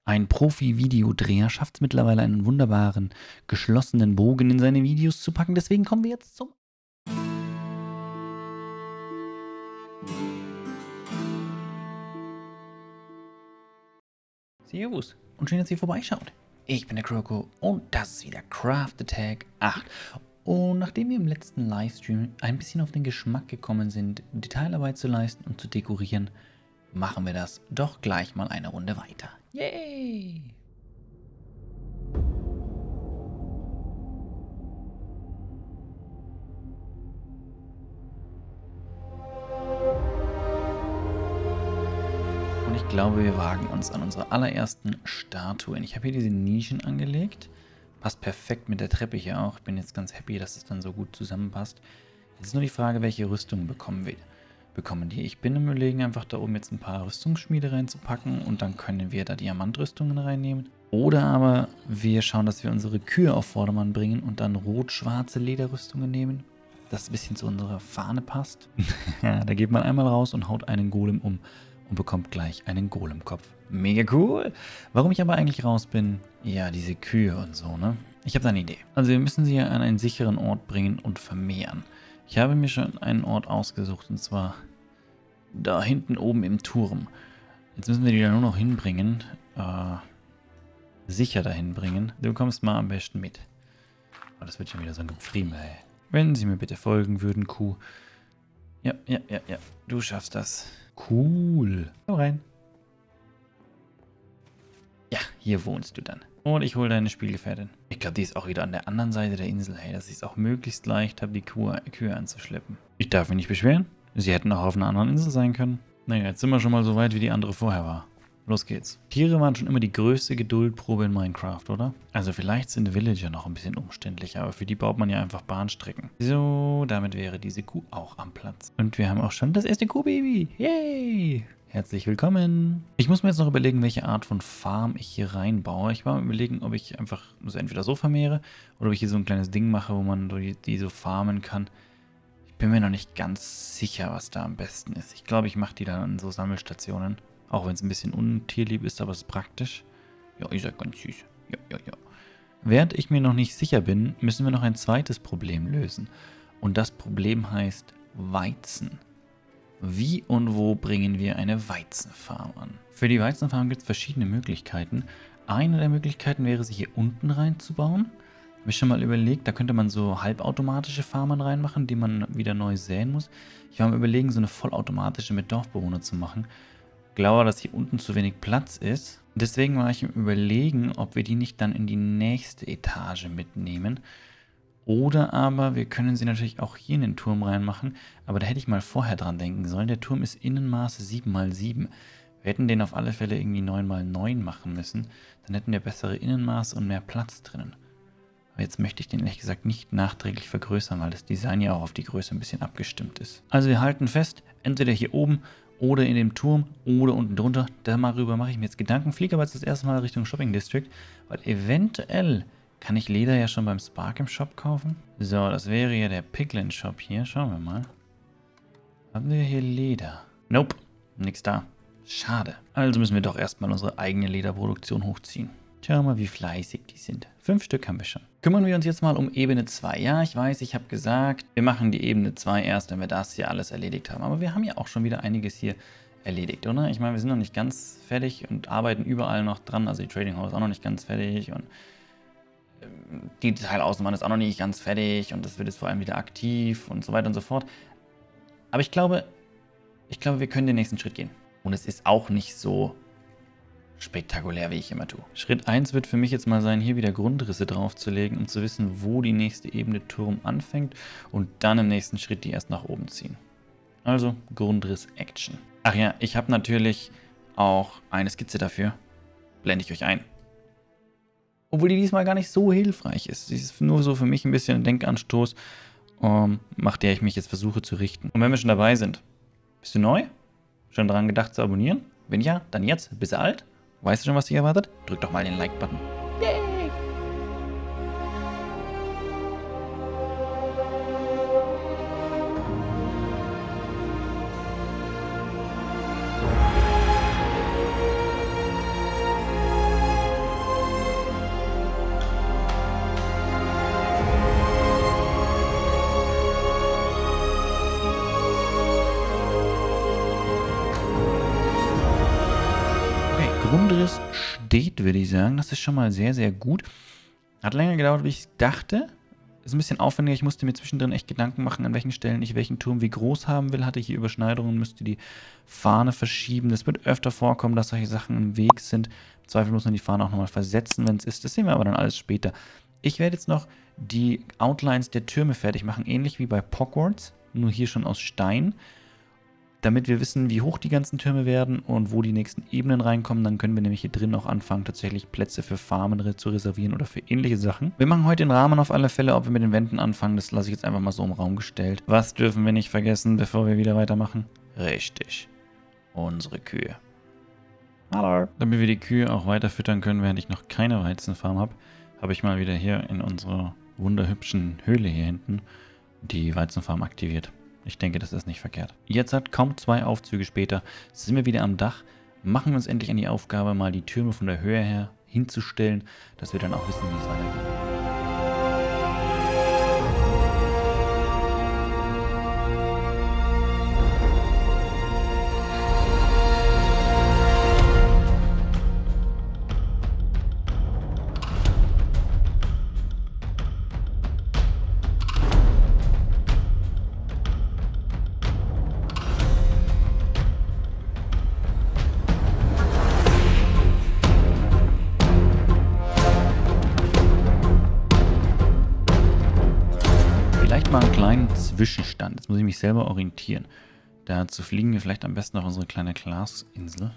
Ein Profi-Videodreher schafft es mittlerweile, einen wunderbaren, geschlossenen Bogen in seine Videos zu packen. Deswegen kommen wir jetzt zum... Servus und schön, dass ihr vorbeischaut. Ich bin der Kroko und das ist wieder Craft Attack 8. Und nachdem wir im letzten Livestream ein bisschen auf den Geschmack gekommen sind, Detailarbeit zu leisten und zu dekorieren, machen wir das doch gleich mal eine Runde weiter. Yay! Und ich glaube, wir wagen uns an unsere allerersten Statuen. Ich habe hier diese Nischen angelegt. Passt perfekt mit der Treppe hier auch. Ich bin jetzt ganz happy, dass es dann so gut zusammenpasst. Jetzt ist nur die Frage, welche Rüstungen bekommen die. Ich bin im Überlegen, einfach da oben jetzt ein paar Rüstungsschmiede reinzupacken und dann können wir da Diamantrüstungen reinnehmen. Oder aber wir schauen, dass wir unsere Kühe auf Vordermann bringen und dann rot-schwarze Lederrüstungen nehmen, das ein bisschen zu unserer Fahne passt. Da geht man einmal raus und haut einen Golem um und bekommt gleich einen Golemkopf. Mega cool! Warum ich aber eigentlich raus bin, ja, diese Kühe und so, ne? Ich habe da eine Idee. Also wir müssen sie an einen sicheren Ort bringen und vermehren. Ich habe mir schon einen Ort ausgesucht, und zwar da hinten oben im Turm. Jetzt müssen wir die da nur noch hinbringen. Sicher dahin bringen. Du kommst mal am besten mit. Oh, das wird schon wieder so ein Gefriemel, ey. Wenn Sie mir bitte folgen würden, Kuh. Ja. Du schaffst das. Cool. Komm rein. Ja, hier wohnst du dann. Und ich hole deine Spielgefährtin. Ich glaube, die ist auch wieder an der anderen Seite der Insel. Hey, dass ich es auch möglichst leicht habe, die Kühe anzuschleppen. Ich darf mich nicht beschweren. Sie hätten auch auf einer anderen Insel sein können. Naja, jetzt sind wir schon mal so weit, wie die andere vorher war. Los geht's. Tiere waren schon immer die größte Geduldprobe in Minecraft, oder? Also vielleicht sind Villager noch ein bisschen umständlicher, aber für die baut man ja einfach Bahnstrecken. So, damit wäre diese Kuh auch am Platz. Und wir haben auch schon das erste Kuhbaby. Yay! Herzlich willkommen. Ich muss mir jetzt noch überlegen, welche Art von Farm ich hier reinbaue. Ich war mir überlegen, ob ich einfach das entweder so vermehre oder ob ich hier so ein kleines Ding mache, wo man die so farmen kann. Ich bin mir noch nicht ganz sicher, was da am besten ist. Ich glaube, ich mache die dann an so Sammelstationen. Auch wenn es ein bisschen untierlieb ist, aber es ist praktisch. Ja, ist ja ganz süß. Ja. Während ich mir noch nicht sicher bin, müssen wir noch ein zweites Problem lösen. Und das Problem heißt Weizen. Wie und wo bringen wir eine Weizenfarm an? Für die Weizenfarm gibt es verschiedene Möglichkeiten. Eine der Möglichkeiten wäre, sie hier unten reinzubauen. Habe ich schon mal überlegt, da könnte man so halbautomatische Farmen reinmachen, die man wieder neu säen muss. Ich war mir überlegen, so eine vollautomatische mit Dorfbewohner zu machen. Ich glaube, dass hier unten zu wenig Platz ist. Deswegen war ich im Überlegen, ob wir die nicht dann in die nächste Etage mitnehmen. Oder aber wir können sie natürlich auch hier in den Turm reinmachen. Aber da hätte ich mal vorher dran denken sollen. Der Turm ist Innenmaße 7×7. Wir hätten den auf alle Fälle irgendwie 9×9 machen müssen. Dann hätten wir bessere Innenmaße und mehr Platz drinnen. Aber jetzt möchte ich den ehrlich gesagt nicht nachträglich vergrößern, weil das Design ja auch auf die Größe ein bisschen abgestimmt ist. Also wir halten fest, entweder hier oben oder in dem Turm oder unten drunter. Darüber mache ich mir jetzt Gedanken. Fliege aber jetzt das erste Mal Richtung Shopping District, weil eventuell kann ich Leder ja schon beim Spark im Shop kaufen. So, das wäre ja der Piglin Shop hier. Schauen wir mal. Haben wir hier Leder? Nope, nix da. Schade. Also müssen wir doch erstmal unsere eigene Lederproduktion hochziehen. Schauen wir mal, wie fleißig die sind. 5 Stück haben wir schon. Kümmern wir uns jetzt mal um Ebene 2. Ja, ich weiß, ich habe gesagt, wir machen die Ebene 2 erst, wenn wir das hier alles erledigt haben. Aber wir haben ja auch schon wieder einiges hier erledigt, oder? Ich meine, wir sind noch nicht ganz fertig und arbeiten überall noch dran. Also die Trading Hall ist auch noch nicht ganz fertig und die Detailaußenwand ist auch noch nicht ganz fertig und das wird jetzt vor allem wieder aktiv und so weiter und so fort. Aber ich glaube, wir können den nächsten Schritt gehen. Und es ist auch nicht so spektakulär, wie ich immer tue. Schritt 1 wird für mich jetzt mal sein, hier wieder Grundrisse draufzulegen, um zu wissen, wo die nächste Ebene Turm anfängt und dann im nächsten Schritt die erst nach oben ziehen. Also Grundriss-Action. Ach ja, ich habe natürlich auch eine Skizze dafür. Blende ich euch ein. Obwohl die diesmal gar nicht so hilfreich ist. Sie ist nur so für mich ein bisschen ein Denkanstoß, nach der ich mich jetzt versuche zu richten. Und wenn wir schon dabei sind, bist du neu? Schon daran gedacht zu abonnieren? Wenn ja, dann jetzt. Bist du alt? Weißt du schon, was dich erwartet? Drück doch mal den Like-Button. Yay! Abschluss steht, würde ich sagen. Das ist schon mal sehr, sehr gut. Hat länger gedauert, wie ich dachte. Ist ein bisschen aufwendiger. Ich musste mir zwischendrin echt Gedanken machen, an welchen Stellen ich welchen Turm wie groß haben will. Hatte hier Überschneidungen, müsste die Fahne verschieben. Das wird öfter vorkommen, dass solche Sachen im Weg sind. Im Zweifel muss man die Fahne auch nochmal versetzen, wenn es ist. Das sehen wir aber dann alles später. Ich werde jetzt noch die Outlines der Türme fertig machen, ähnlich wie bei Hogwarts, nur hier schon aus Stein. Damit wir wissen, wie hoch die ganzen Türme werden und wo die nächsten Ebenen reinkommen, dann können wir nämlich hier drin auch anfangen, tatsächlich Plätze für Farmen zu reservieren oder für ähnliche Sachen. Wir machen heute den Rahmen auf alle Fälle, ob wir mit den Wänden anfangen, das lasse ich jetzt einfach mal so im Raum gestellt. Was dürfen wir nicht vergessen, bevor wir wieder weitermachen? Richtig, unsere Kühe. Hallo. Damit wir die Kühe auch weiter füttern können, während ich noch keine Weizenfarm habe, habe ich mal wieder hier in unserer wunderhübschen Höhle hier hinten die Weizenfarm aktiviert. Ich denke, das ist nicht verkehrt. Jetzt hat kaum 2 Aufzüge später, sind wir wieder am Dach, machen wir uns endlich an die Aufgabe, mal die Türme von der Höhe her hinzustellen, dass wir dann auch wissen, wie es weitergeht. Mal einen kleinen Zwischenstand. Jetzt muss ich mich selber orientieren. Dazu fliegen wir vielleicht am besten auf unsere kleine Glasinsel.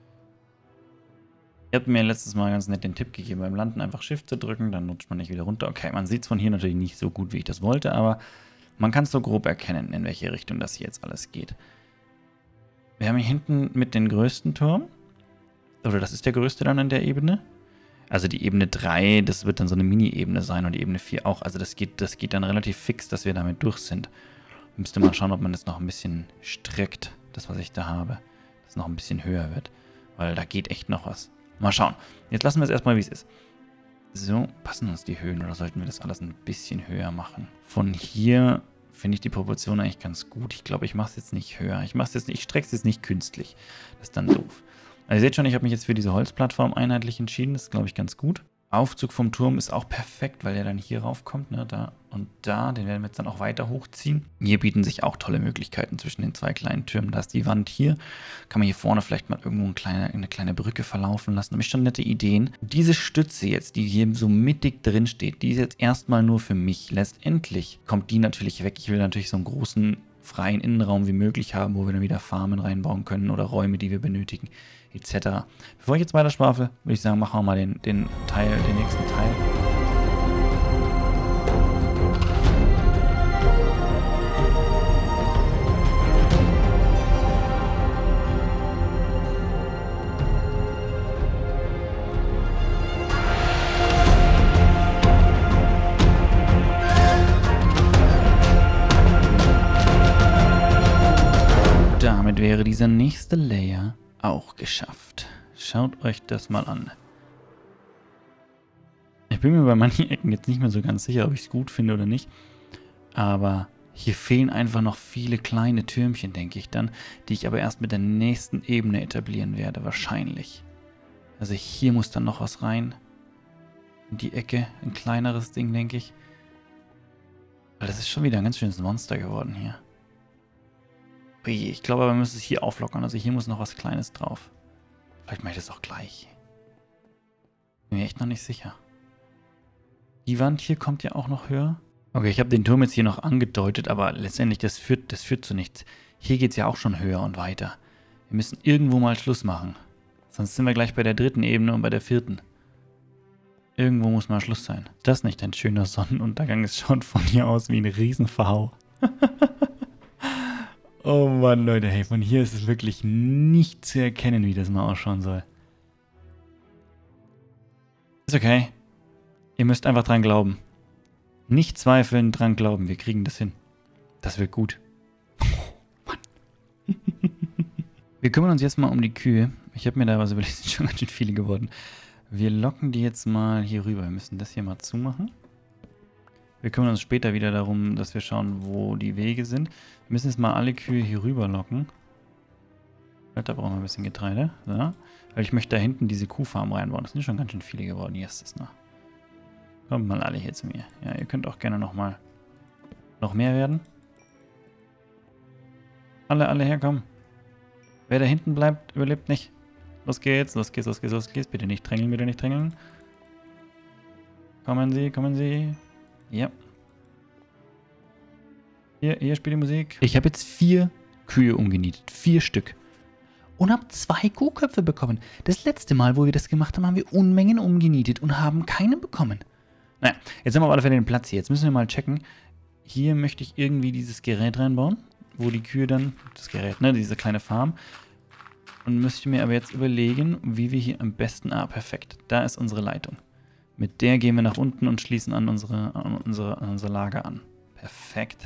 Ihr habt mir letztes Mal ganz nett den Tipp gegeben, beim Landen einfach Shift zu drücken, dann rutscht man nicht wieder runter. Okay, man sieht es von hier natürlich nicht so gut, wie ich das wollte, aber man kann es so grob erkennen, in welche Richtung das hier jetzt alles geht. Wir haben hier hinten mit den größten Turm. Oder das ist der größte dann in der Ebene. Also die Ebene 3, das wird dann so eine Mini-Ebene sein und die Ebene 4 auch. Also das geht dann relativ fix, dass wir damit durch sind. Müsste mal schauen, ob man das noch ein bisschen streckt, das was ich da habe. Dass es noch ein bisschen höher wird. Weil da geht echt noch was. Mal schauen. Jetzt lassen wir es erstmal, wie es ist. So, passen uns die Höhen oder sollten wir das alles ein bisschen höher machen? Von hier finde ich die Proportion eigentlich ganz gut. Ich glaube, ich mache es jetzt nicht höher. Ich strecke es jetzt nicht künstlich. Das ist dann doof. Also ihr seht schon, ich habe mich jetzt für diese Holzplattform einheitlich entschieden. Das ist, glaube ich, ganz gut. Aufzug vom Turm ist auch perfekt, weil der dann hier raufkommt, ne, da und da. Den werden wir jetzt dann auch weiter hochziehen. Hier bieten sich auch tolle Möglichkeiten zwischen den 2 kleinen Türmen. Da ist die Wand hier. Kann man hier vorne vielleicht mal irgendwo eine kleine Brücke verlaufen lassen. Da habe ich schon nette Ideen. Diese Stütze jetzt, die hier so mittig drin steht, die ist jetzt erstmal nur für mich. Letztendlich kommt die natürlich weg. Ich will natürlich so einen großen freien Innenraum wie möglich haben, wo wir dann wieder Farmen reinbauen können oder Räume, die wir benötigen, etc. Bevor ich jetzt weiter schwafe, würde ich sagen, machen wir mal den nächsten Teil. Damit wäre dieser nächste Layer auch geschafft. Schaut euch das mal an. Ich bin mir bei manchen Ecken jetzt nicht mehr so ganz sicher, ob ich es gut finde oder nicht. Aber hier fehlen einfach noch viele kleine Türmchen, denke ich dann, die ich aber erst mit der nächsten Ebene etablieren werde, wahrscheinlich. Also hier muss dann noch was rein. In die Ecke, ein kleineres Ding, denke ich. Weil das ist schon wieder ein ganz schönes Monster geworden hier. Ich glaube, wir müssen es hier auflockern. Also hier muss noch was Kleines drauf. Vielleicht mache ich das auch gleich. Bin mir echt noch nicht sicher. Die Wand hier kommt ja auch noch höher. Okay, ich habe den Turm jetzt hier noch angedeutet, aber letztendlich, das führt zu nichts. Hier geht es ja auch schon höher und weiter. Wir müssen irgendwo mal Schluss machen. Sonst sind wir gleich bei der 3. Ebene und bei der 4. Irgendwo muss mal Schluss sein. Ist das nicht ein schöner Sonnenuntergang? Es schaut von hier aus wie ein Riesenverhau. Oh Mann, Leute, hey, von hier ist es wirklich nicht zu erkennen, wie das mal ausschauen soll. Ist okay. Ihr müsst einfach dran glauben. Nicht zweifeln, dran glauben. Wir kriegen das hin. Das wird gut. Oh, Mann. Wir kümmern uns jetzt mal um die Kühe. Ich habe mir da was überlegt, sind schon ganz schön viele geworden. Wir locken die jetzt mal hier rüber. Wir müssen das hier mal zumachen. Wir kümmern uns später wieder darum, dass wir schauen, wo die Wege sind. Wir müssen jetzt mal alle Kühe hier rüber locken. Da brauchen wir ein bisschen Getreide. So. Weil ich möchte da hinten diese Kuhfarm reinbauen. Das sind schon ganz schön viele geworden. Hier ist es noch. Kommt mal alle hier zu mir. Ja, ihr könnt auch gerne noch mehr werden. Alle herkommen. Wer da hinten bleibt, überlebt nicht. Los geht's, los geht's, los geht's, los geht's. Bitte nicht drängeln, bitte nicht drängeln. Kommen Sie, kommen Sie. Ja. Hier spielt die Musik. Ich habe jetzt 4 Kühe umgenietet. 4 Stück. Und habe 2 Kuhköpfe bekommen. Das letzte Mal, wo wir das gemacht haben, haben wir Unmengen umgenietet und haben keinen bekommen. Naja, jetzt haben wir auf alle Fälle den Platz hier. Jetzt müssen wir mal checken. Hier möchte ich irgendwie dieses Gerät reinbauen, wo die Kühe dann, das Gerät, ne, diese kleine Farm. Und müsste mir aber jetzt überlegen, wie wir hier am besten, perfekt, da ist unsere Leitung. Mit der gehen wir nach unten und schließen an unser Lager an. Perfekt.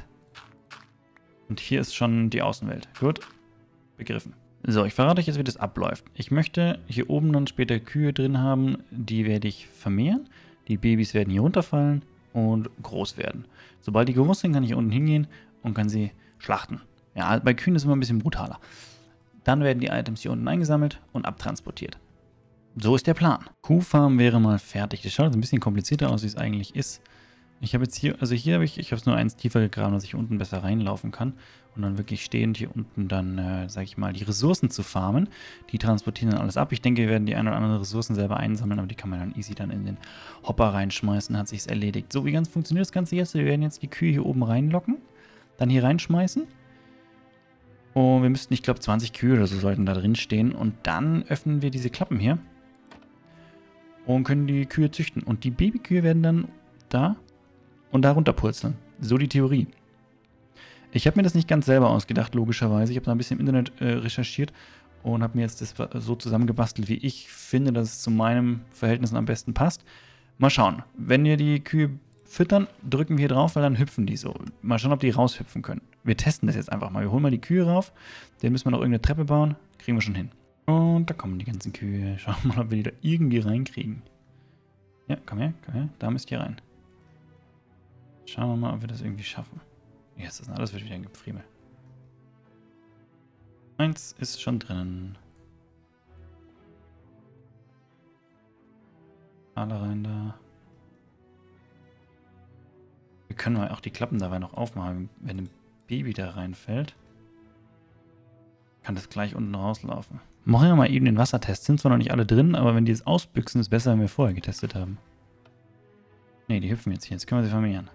Und hier ist schon die Außenwelt. Gut, begriffen. So, ich verrate euch jetzt, wie das abläuft. Ich möchte hier oben dann später Kühe drin haben, die werde ich vermehren. Die Babys werden hier runterfallen und groß werden. Sobald die groß sind, kann ich hier unten hingehen und kann sie schlachten. Ja, bei Kühen ist es immer ein bisschen brutaler. Dann werden die Items hier unten eingesammelt und abtransportiert. So ist der Plan. Kuhfarm wäre mal fertig. Das schaut jetzt ein bisschen komplizierter aus, wie es eigentlich ist. Ich habe jetzt hier, also hier habe ich habe es nur eins tiefer gegraben, dass ich unten besser reinlaufen kann. Und dann wirklich stehend hier unten dann, sage ich mal, die Ressourcen zu farmen. Die transportieren dann alles ab. Ich denke, wir werden die ein oder anderen Ressourcen selber einsammeln, aber die kann man dann easy dann in den Hopper reinschmeißen, hat sich's erledigt. So, wie ganz funktioniert das Ganze jetzt? Wir werden jetzt die Kühe hier oben reinlocken, dann hier reinschmeißen. Und wir müssten, ich glaube, 20 Kühe oder so sollten da drin stehen. Und dann öffnen wir diese Klappen hier und können die Kühe züchten. Und die Babykühe werden dann da und da runterpurzeln. So die Theorie. Ich habe mir das nicht ganz selber ausgedacht, logischerweise. Ich habe da ein bisschen im Internet recherchiert und habe mir jetzt das so zusammengebastelt, wie ich finde, dass es zu meinen Verhältnissen am besten passt. Mal schauen. Wenn wir die Kühe füttern, drücken wir hier drauf, weil dann hüpfen die so. Mal schauen, ob die raushüpfen können. Wir testen das jetzt einfach mal. Wir holen mal die Kühe rauf. Den müssen wir noch irgendeine Treppe bauen. Kriegen wir schon hin. Und da kommen die ganzen Kühe. Schauen wir mal, ob wir die da irgendwie reinkriegen. Ja, komm her, komm her. Da müsst ihr rein. Schauen wir mal, ob wir das irgendwie schaffen. Ja, ist das alles wird wieder ein Gepfriemel. 1 ist schon drinnen. Alle rein da. Wir können mal auch die Klappen dabei noch aufmachen. Wenn ein Baby da reinfällt, kann das gleich unten rauslaufen. Machen wir mal eben den Wassertest. Sind zwar noch nicht alle drin, aber wenn die es ausbüchsen, ist es besser, wenn wir vorher getestet haben. Ne, die hüpfen jetzt hier. Jetzt können wir sie vermehren.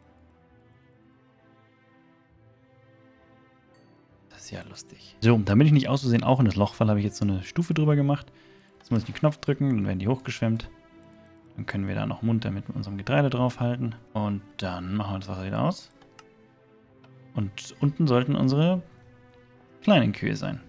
Das ist ja lustig. So, damit ich nicht auszusehen auch in das Loch falle, habe ich jetzt so eine Stufe drüber gemacht. Jetzt muss ich den Knopf drücken, dann werden die hochgeschwemmt. Dann können wir da noch munter mit unserem Getreide draufhalten. Und dann machen wir das Wasser wieder aus. Und unten sollten unsere kleinen Kühe sein.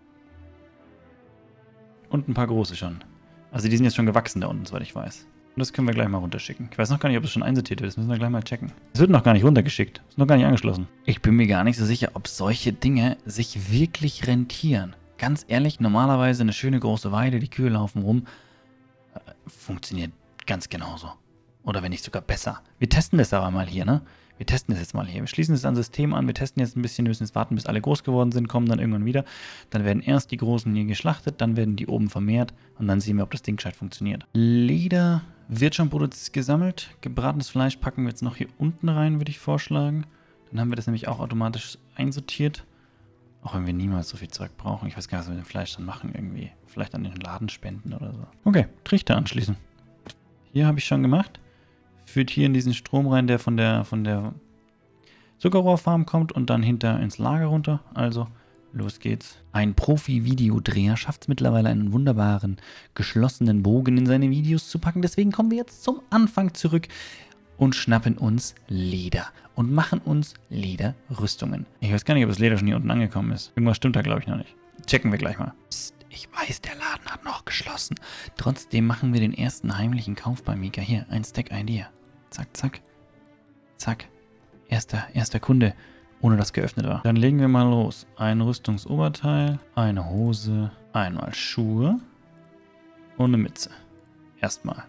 Und ein paar große schon. Also die sind jetzt schon gewachsen da unten, soweit ich weiß. Und das können wir gleich mal runterschicken. Ich weiß noch gar nicht, ob es schon einsortiert wird. Das müssen wir gleich mal checken. Es wird noch gar nicht runtergeschickt. Ist noch gar nicht angeschlossen. Ich bin mir gar nicht so sicher, ob solche Dinge sich wirklich rentieren. Ganz ehrlich, normalerweise eine schöne große Weide, die Kühe laufen rum. Funktioniert ganz genauso. Oder wenn nicht sogar besser. Wir testen das aber mal hier, ne? Wir testen das jetzt mal hier. Wir schließen das an System an. Wir testen jetzt ein bisschen. Wir müssen jetzt warten, bis alle groß geworden sind. Kommen dann irgendwann wieder. Dann werden erst die Großen hier geschlachtet. Dann werden die oben vermehrt. Und dann sehen wir, ob das Ding gescheit funktioniert. Leder wird schon gesammelt. Gebratenes Fleisch packen wir jetzt noch hier unten rein, würde ich vorschlagen. Dann haben wir das nämlich auch automatisch einsortiert. Auch wenn wir niemals so viel Zeug brauchen. Ich weiß gar nicht, was wir mit dem Fleisch dann machen irgendwie. Vielleicht an den Laden spenden oder so. Okay, Trichter anschließen. Hier habe ich schon gemacht. Führt hier in diesen Strom rein, der von der Zuckerrohrfarm kommt und dann hinter ins Lager runter. Also, los geht's. Ein Profi-Videodreher schafft es mittlerweile, einen wunderbaren, geschlossenen Bogen in seine Videos zu packen. Deswegen kommen wir jetzt zum Anfang zurück und schnappen uns Leder und machen uns Lederrüstungen. Ich weiß gar nicht, ob das Leder schon hier unten angekommen ist. Irgendwas stimmt da, glaube ich, noch nicht. Checken wir gleich mal. Psst, ich weiß, der Laden hat noch geschlossen. Trotzdem machen wir den ersten heimlichen Kauf bei Mika. Hier, ein Stack Idea. Zack, zack. Zack. Erster Kunde, ohne dass geöffnet war. Dann legen wir mal los. Ein Rüstungsoberteil, eine Hose, einmal Schuhe und eine Mütze. Erstmal.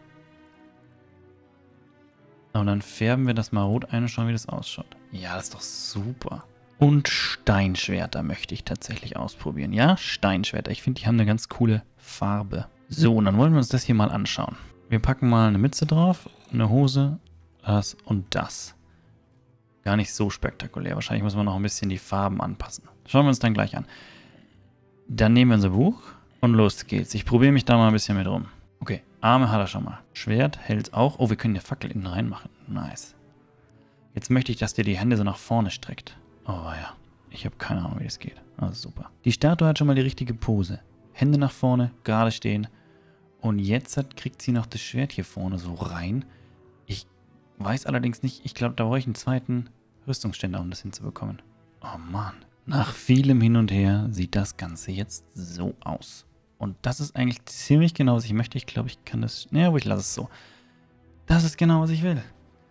Und dann färben wir das mal rot ein und schauen, wie das ausschaut. Ja, das ist doch super. Und Steinschwerter möchte ich tatsächlich ausprobieren. Ja, Steinschwerter. Ich finde, die haben eine ganz coole Farbe. So, und dann wollen wir uns das hier mal anschauen. Wir packen mal eine Mütze drauf, eine Hose, das und das. Gar nicht so spektakulär. Wahrscheinlich muss man noch ein bisschen die Farben anpassen. Schauen wir uns dann gleich an. Dann nehmen wir unser Buch und los geht's. Ich probiere mich da mal ein bisschen mit rum. Okay, Arme hat er schon mal. Schwert hält auch. Oh, wir können eine Fackel innen reinmachen. Nice. Jetzt möchte ich, dass der die Hände so nach vorne streckt. Oh ja, ich habe keine Ahnung, wie das geht. Also super. Die Statue hat schon mal die richtige Pose. Hände nach vorne, gerade stehen. Und jetzt kriegt sie noch das Schwert hier vorne so rein. Ich weiß allerdings nicht, ich glaube, da brauche ich einen zweiten Rüstungsständer, um das hinzubekommen. Oh Mann. Nach vielem Hin und Her sieht das Ganze jetzt so aus. Und das ist eigentlich ziemlich genau, was ich möchte. Ich glaube, ich kann das... Ja, aber ich lasse es so. Das ist genau, was ich will.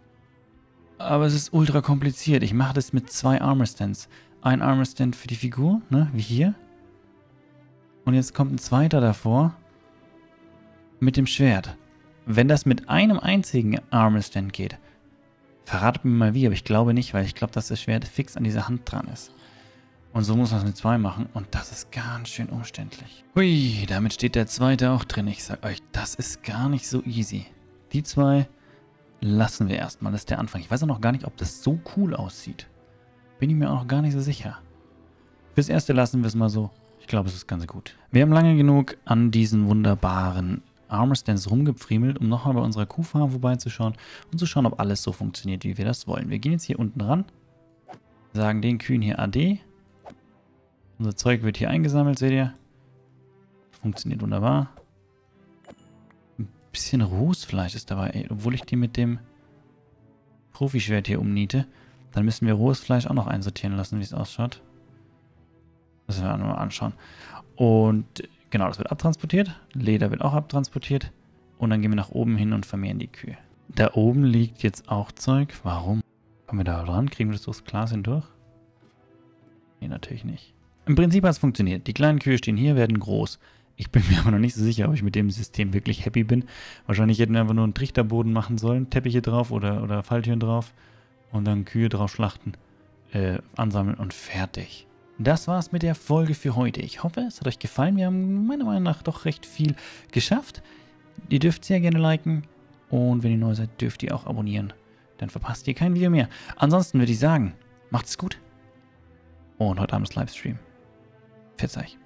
Aber es ist ultra kompliziert. Ich mache das mit 2 Armor Stands. Ein Armor Stand für die Figur, ne, wie hier. Und jetzt kommt ein zweiter davor mit dem Schwert. Wenn das mit einem einzigen Armor Stand geht, verratet mir mal wie, aber ich glaube nicht, weil ich glaube, dass das Schwert fix an dieser Hand dran ist. Und so muss man es mit 2 machen und das ist ganz schön umständlich. Hui, damit steht der zweite auch drin. Ich sag euch, das ist gar nicht so easy. Die 2 lassen wir erstmal, das ist der Anfang. Ich weiß auch noch gar nicht, ob das so cool aussieht. Bin ich mir auch noch gar nicht so sicher. Fürs Erste lassen wir es mal so. Ich glaube, es ist ganz gut. Wir haben lange genug an diesen wunderbaren Armor Stands rumgepfriemelt, um nochmal bei unserer Kuhfarm vorbeizuschauen und zu schauen, ob alles so funktioniert, wie wir das wollen. Wir gehen jetzt hier unten ran, sagen den Kühen hier Ade. Unser Zeug wird hier eingesammelt, seht ihr? Funktioniert wunderbar. Ein bisschen rohes Fleisch ist dabei, ey, obwohl ich die mit dem Profischwert hier umniete. Dann müssen wir rohes Fleisch auch noch einsortieren lassen, wie es ausschaut. Das werden wir mal anschauen. Und genau, das wird abtransportiert. Leder wird auch abtransportiert. Und dann gehen wir nach oben hin und vermehren die Kühe. Da oben liegt jetzt auch Zeug. Warum? Kommen wir da dran? Kriegen wir das durchs Glas hindurch? Nee, natürlich nicht. Im Prinzip hat es funktioniert. Die kleinen Kühe stehen hier, werden groß. Ich bin mir aber noch nicht so sicher, ob ich mit dem System wirklich happy bin. Wahrscheinlich hätten wir einfach nur einen Trichterboden machen sollen. Teppiche drauf oder Falltüren drauf. Und dann Kühe drauf schlachten, ansammeln und fertig. Das war's mit der Folge für heute. Ich hoffe, es hat euch gefallen. Wir haben meiner Meinung nach doch recht viel geschafft. Ihr dürft sehr gerne liken. Und wenn ihr neu seid, dürft ihr auch abonnieren. Dann verpasst ihr kein Video mehr. Ansonsten würde ich sagen, macht's gut. Und heute Abend ist Livestream. Pfiat euch.